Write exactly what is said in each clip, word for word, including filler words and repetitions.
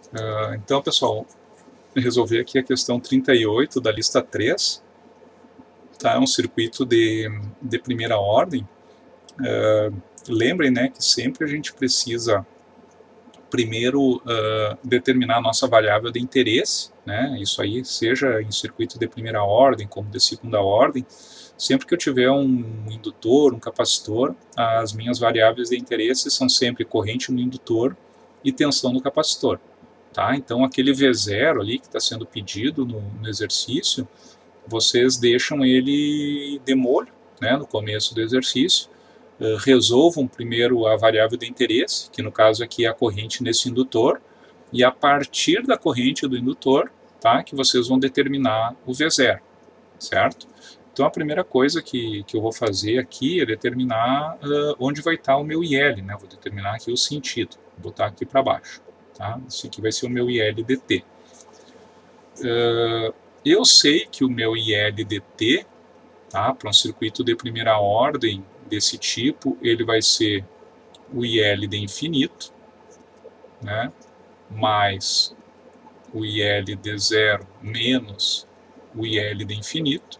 Uh, então, pessoal, resolver aqui a questão trinta e oito da lista três. Tá? É um circuito de, de primeira ordem. Uh, lembrem, né, que sempre a gente precisa primeiro uh, determinar a nossa variável de interesse, né? Isso aí, seja em circuito de primeira ordem, como de segunda ordem. Sempre que eu tiver um indutor, um capacitor, as minhas variáveis de interesse são sempre corrente no indutor e tensão no capacitor. Tá? Então, aquele V zero ali que está sendo pedido no, no exercício, vocês deixam ele de molho, né, no começo do exercício. Uh, resolvam primeiro a variável de interesse, que no caso aqui é a corrente nesse indutor, e a partir da corrente do indutor, tá, que vocês vão determinar o V zero, certo? Então a primeira coisa que, que eu vou fazer aqui é determinar uh, onde vai estar o meu I L, né? Vou determinar aqui o sentido, vou botar aqui para baixo. Tá? Esse aqui vai ser o meu I L D T. Uh, eu sei que o meu I L D T, tá, para um circuito de primeira ordem desse tipo, ele vai ser o I L de infinito, né, mais o I L de zero menos o I L de infinito,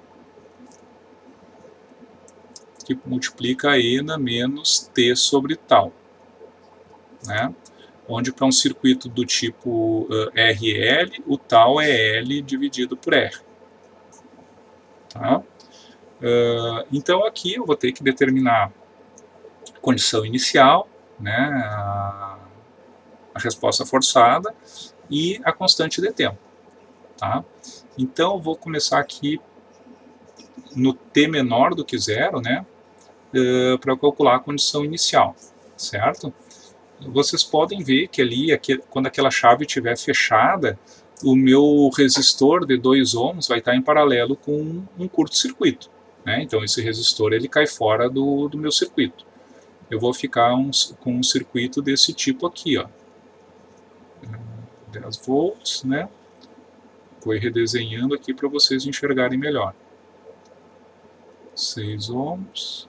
que multiplica N menos T sobre tal. Né? Onde para um circuito do tipo uh, R L, o tal é L dividido por R. Tá? Uh, então aqui eu vou ter que determinar a condição inicial, né, a, a resposta forçada e a constante de tempo. Tá? Então eu vou começar aqui no T menor do que zero, né, uh, para calcular a condição inicial, certo? Vocês podem ver que ali, aqui, quando aquela chave estiver fechada, o meu resistor de dois ohms vai estar em paralelo com um curto-circuito. Né? Então esse resistor ele cai fora do, do meu circuito. Eu vou ficar um, com um circuito desse tipo aqui, ó. dez volts, né? Vou redesenhando aqui para vocês enxergarem melhor. seis ohms.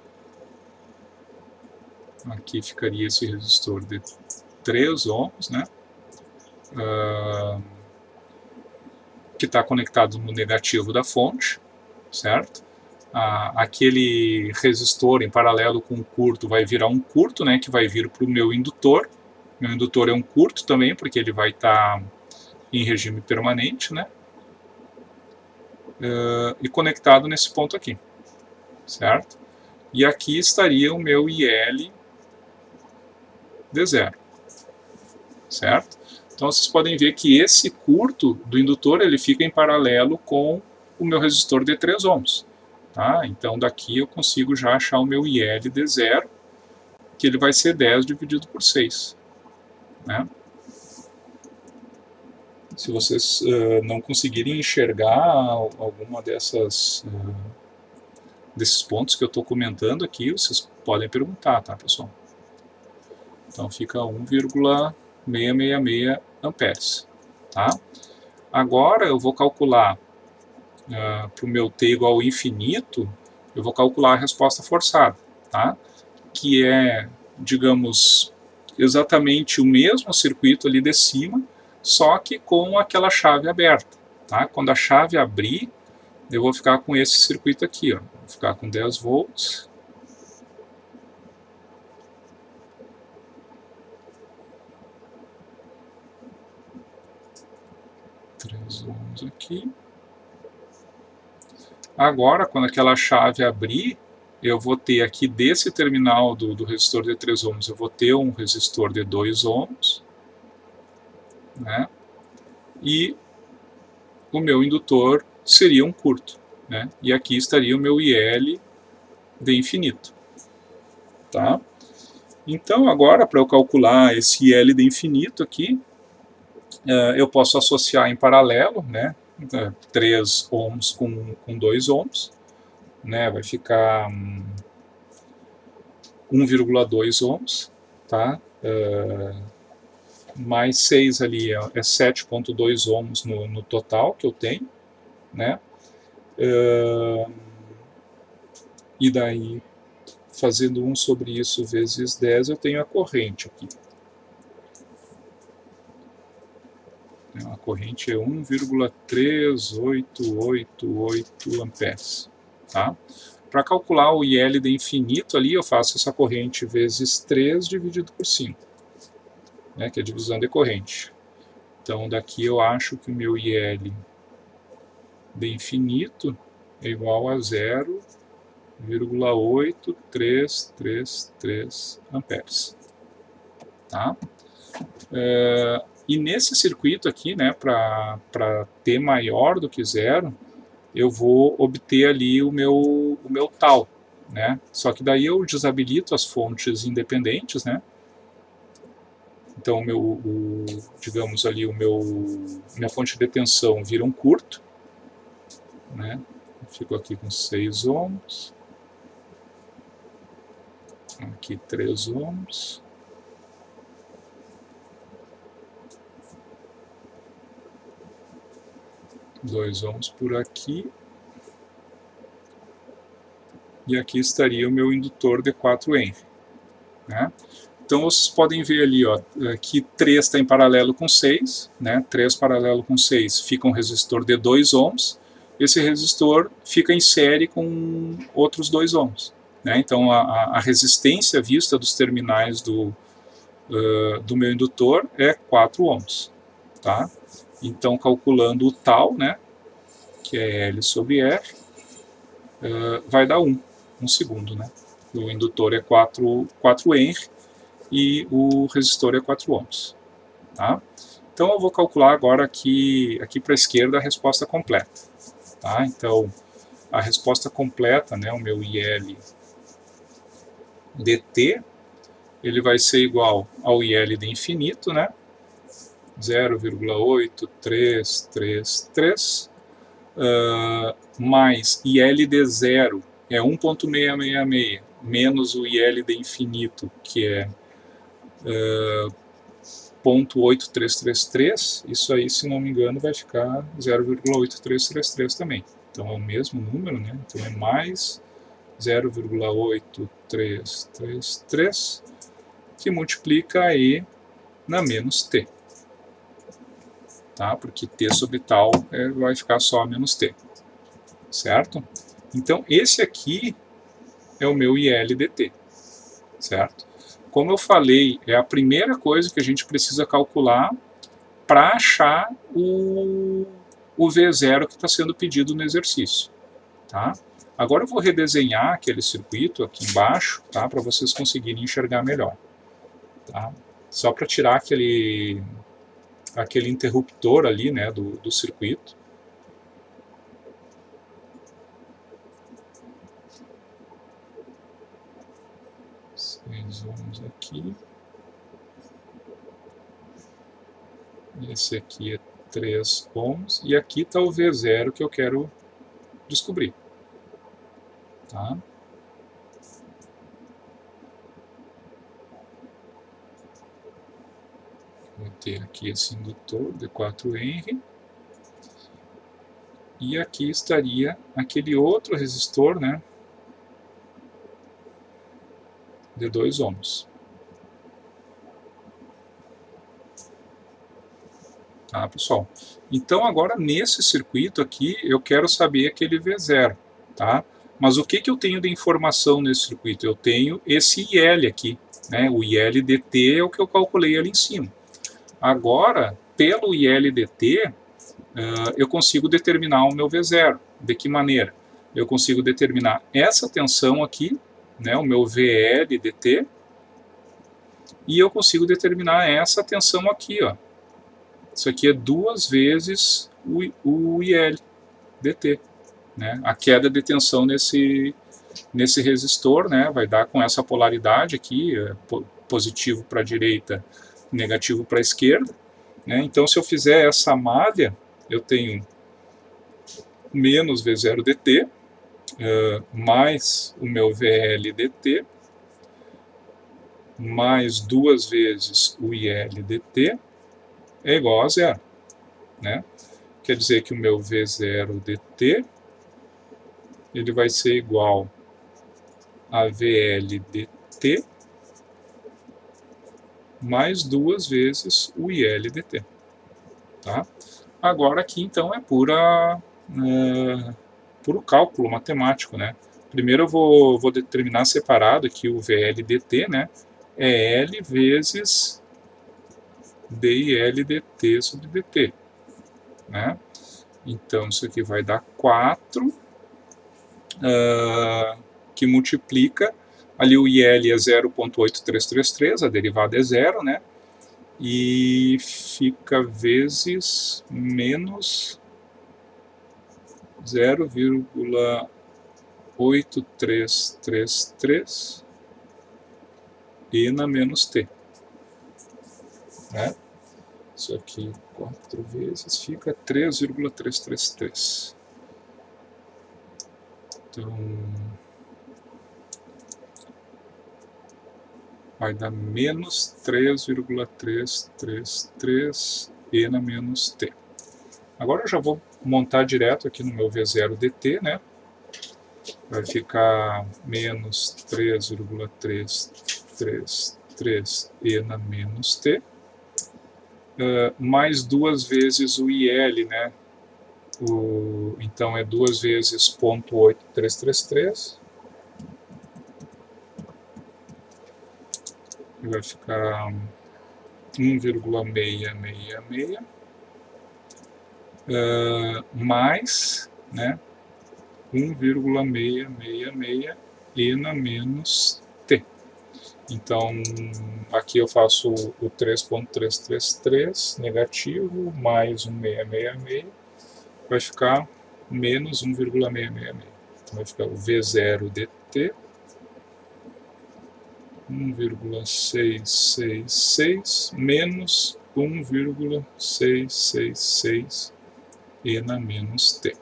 Aqui ficaria esse resistor de três ohms, né? Uh, que está conectado no negativo da fonte, certo? Uh, aquele resistor em paralelo com o curto vai virar um curto, né? Que vai vir para o meu indutor. Meu indutor é um curto também, porque ele vai estar tá em regime permanente, né? Uh, e conectado nesse ponto aqui, certo? E aqui estaria o meu I L de zero, certo? Então vocês podem ver que esse curto do indutor ele fica em paralelo com o meu resistor de três ohms. Tá? Então daqui eu consigo já achar o meu I L de zero, que ele vai ser dez dividido por seis. Né? Se vocês uh, não conseguirem enxergar alguma dessas uh, desses pontos que eu estou comentando aqui, vocês podem perguntar, tá, pessoal? Então fica um vírgula seiscentos e sessenta e seis amperes. Tá? Agora eu vou calcular uh, para o meu T igual ao infinito, eu vou calcular a resposta forçada, tá? Que é, digamos, exatamente o mesmo circuito ali de cima, só que com aquela chave aberta. Tá? Quando a chave abrir, eu vou ficar com esse circuito aqui, ó. Vou ficar com dez volts. três ohms aqui. Agora, quando aquela chave abrir, eu vou ter aqui desse terminal do, do resistor de três ohms, eu vou ter um resistor de dois ohms, né? E o meu indutor seria um curto, né? E aqui estaria o meu I L de infinito. Tá? Então, agora, para eu calcular esse I L de infinito aqui, uh, eu posso associar em paralelo, né? três ohms com, com dois ohms, né? Vai ficar um, um vírgula dois ohms, tá? Uh, mais seis ali é, é sete vírgula dois ohms no, no total que eu tenho, né? Uh, e daí, fazendo um sobre isso vezes dez, eu tenho a corrente aqui. A corrente é um vírgula trezentos e oitenta e oito amperes. Tá? Para calcular o I L de infinito ali, eu faço essa corrente vezes três dividido por cinco, né, que é a divisão de corrente. Então daqui eu acho que o meu I L de infinito é igual a zero vírgula oito três três três amperes. Tá? É, e nesse circuito aqui, né, para T maior do que zero, eu vou obter ali o meu, o meu tal, né? Só que daí eu desabilito as fontes independentes, né? Então, o meu, o, digamos ali, o meu, minha fonte de tensão vira um curto, né? Eu fico aqui com seis ohms, aqui três ohms, dois ohms por aqui, e aqui estaria o meu indutor de quatro Henry, né? Então vocês podem ver ali, ó, que três está em paralelo com seis, né? três paralelo com seis fica um resistor de dois ohms, esse resistor fica em série com outros dois ohms, né? Então a, a resistência vista dos terminais do, uh, do meu indutor é quatro ohms, tá? Então calculando o tal, né, que é L sobre R, uh, vai dar um, um segundo, né? O indutor é quatro, quatro Henry e o resistor é quatro ohms. Tá? Então eu vou calcular agora aqui, aqui para a esquerda a resposta completa. Tá? Então a resposta completa, né, o meu I L dt, ele vai ser igual ao I L de infinito, né? zero vírgula oito três três três, uh, mais I L de zero é um vírgula seiscentos e sessenta e seis, menos o I L de infinito, que é uh, zero vírgula oito três três três, isso aí, se não me engano, vai ficar zero vírgula oito três três três também. Então é o mesmo número, né? Então é mais zero vírgula oito três três três, que multiplica E na menos T. Tá? Porque T sobre tal é, vai ficar só menos T. Certo? Então esse aqui é o meu I L dt. Certo? Como eu falei, é a primeira coisa que a gente precisa calcular para achar o, o V zero que está sendo pedido no exercício. Tá? Agora eu vou redesenhar aquele circuito aqui embaixo, tá? Para vocês conseguirem enxergar melhor. Tá? Só para tirar aquele, aquele interruptor ali, né, do, do circuito. seis ohms aqui. Esse aqui é três ohms. E aqui está o V zero que eu quero descobrir. Tá? Vou ter aqui esse indutor de quatro Henry. E aqui estaria aquele outro resistor, né, de dois ohms. Tá, pessoal? Então agora nesse circuito aqui eu quero saber aquele V zero, tá? Mas o que que eu tenho de informação nesse circuito? Eu tenho esse I L aqui, né? O I L dt é o que eu calculei ali em cima. Agora, pelo I L dt, uh, eu consigo determinar o meu V zero. De que maneira? Eu consigo determinar essa tensão aqui, né, o meu V L dt, e eu consigo determinar essa tensão aqui, ó. Isso aqui é duas vezes o, o I L dt, né? A queda de tensão nesse, nesse resistor, né, vai dar com essa polaridade aqui, positivo para a direita, negativo para a esquerda, né? Então se eu fizer essa malha, eu tenho menos V zero dt, uh, mais o meu V L dt, mais duas vezes o I L dt, é igual a zero, né? Quer dizer que o meu V zero dt, ele vai ser igual a V L dt mais duas vezes o I L dt. Tá? Agora aqui então é pura, é, puro cálculo matemático, né? Primeiro eu vou, vou determinar separado aqui o V L dt, né? É L vezes d e L dt sobre dt, né? Então isso aqui vai dar quatro, uh, que multiplica, ali o I L é zero ponto oito três três três, a derivada é zero, né? E fica vezes menos zero vírgula oito três três três e na menos t, né? Isso aqui quatro vezes fica três vírgula trezentos e trinta e três. Então vai dar menos três vírgula trezentos e trinta e três e na menos t. Agora eu já vou montar direto aqui no meu V zero dt, né? Vai ficar menos três vírgula trezentos e trinta e três e na menos t, uh, mais duas vezes o I L, né? O, então é duas vezes ponto oito três três três, e vai ficar um vírgula seiscentos e sessenta e seis, uh, mais, né, um vírgula seiscentos e sessenta e seis e na menos t. Então aqui eu faço o três ponto trezentos e trinta e três negativo mais um seiscentos e sessenta e seis, vai ficar menos um vírgula seiscentos e sessenta e seis. Então vai ficar o V zero dt um vírgula seiscentos e sessenta e seis menos um vírgula seiscentos e sessenta e seis e na menos t.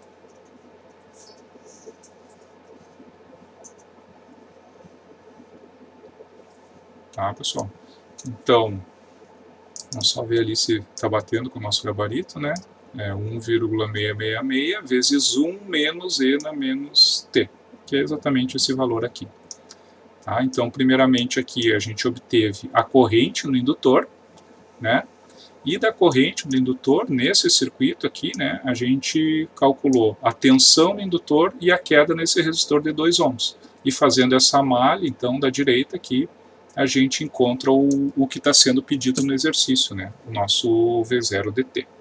Tá, pessoal? Então, vamos só ver ali se está batendo com o nosso gabarito, né? É um vírgula seiscentos e sessenta e seis vezes um menos e na menos t, que é exatamente esse valor aqui. Tá? Então, primeiramente aqui a gente obteve a corrente no indutor, né? E da corrente do indutor, nesse circuito aqui, né, a gente calculou a tensão no indutor e a queda nesse resistor de dois ohms. E fazendo essa malha, então, da direita aqui, a gente encontra o, o que está sendo pedido no exercício, né, o nosso V zero dt.